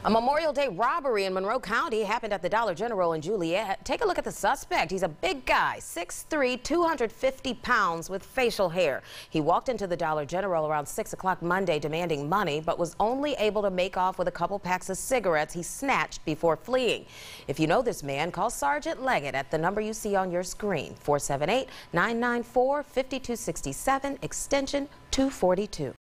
A Memorial Day robbery in Monroe County happened at the Dollar General in Juliette. Take a look at the suspect. He's a big guy, 6'3", 250 pounds with facial hair. He walked into the Dollar General around 6 o'clock Monday demanding money, but was only able to make off with a couple packs of cigarettes he snatched before fleeing. If you know this man, call Sergeant Leggett at the number you see on your screen, 478-994-5267, extension 242.